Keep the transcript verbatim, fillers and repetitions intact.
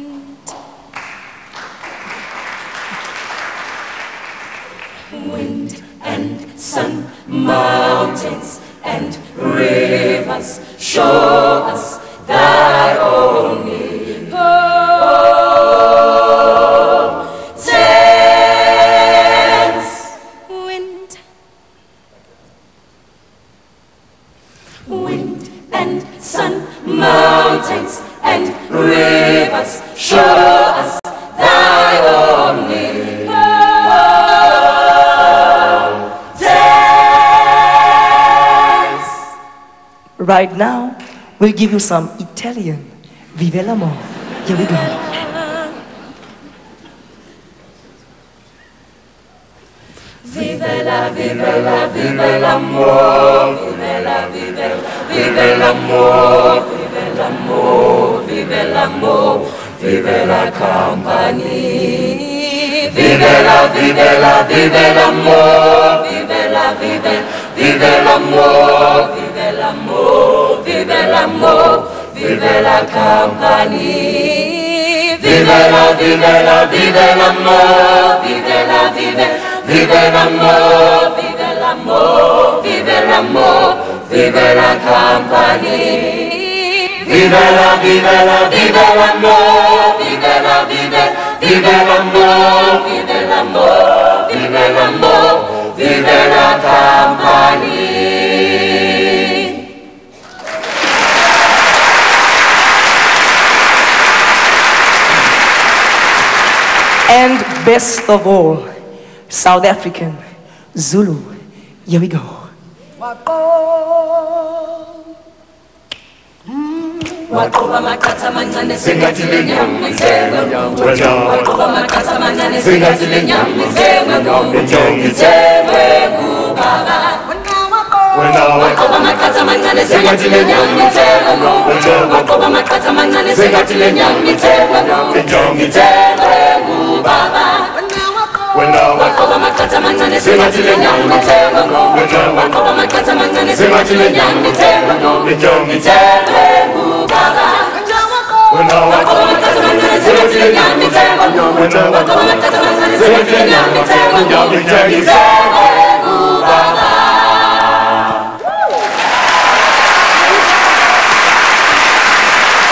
Wind and sun, mountains and rivers, show us thy only potency. Wind, wind and sun, mountains and rivers, show us thy only Right now, we'll give you some Italian. Vive l'amore. Here we go. Vive la, vive la, vive l'amore. Vive la, vive, vive l'amore. Vive l'amore, vive l'amore. Vive la compagnie. Vive la, vive la, vive l'amore. Vive la, vive, vive l'amore. Vive l'amore, vive l'amore, vive la compagnie. Vive la, vive la, vive l'amore. Vive la, vive, vive l'amore. Vive l'amore, vive l'amore, vive la compagnie. Vive la, vive la, vive l'amore. Vive la, vive, vive l'amore. Vive l'amore, vive l'amore, vive la compagnie. And best of all, South African, Zulu. Here we go. Wakoba makata manane sengathi lenyama ithengwe wakoba makata manane sengathi lenyama ithengwe ithengwe kubaba wakoba makata manane sengathi lenyama ithengwe wakoba makata manane sengathi lenyama ithengwe ithengwe kubaba wakoba makata manane sengathi lenyama ithengwe wakoba makata manane sengathi lenyama ithengwe ithengwe kubaba wakoba makata manane sengathi lenyama ithengwe wakoba makata manane sengathi lenyama ithengwe ithengwe